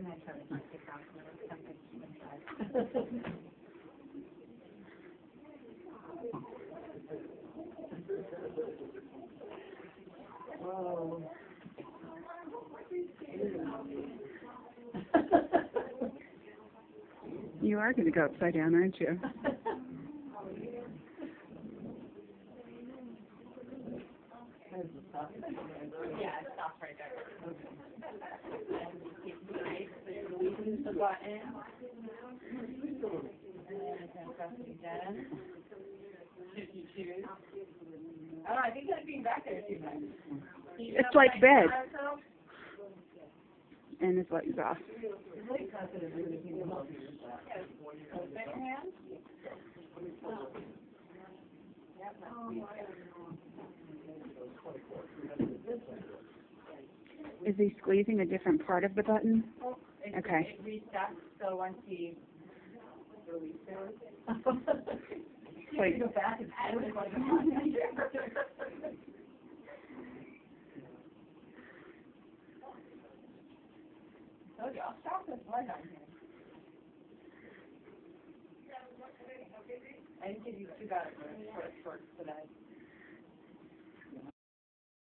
And I try to keep it down to something inside. Whoa. You are going to go upside down, aren't you? Yeah, it stops right there. Releasing the button. And then I can press it again. If you choose. Oh, I think that's being back there too much. It's like bed. And his light's off. Open your hand. Is he squeezing a different part of the button? Okay. It resets, so once he releases it. Wait. Go back and add it. Told you, I'll stop this light on here. I didn't give you 2 batteries for shorts today.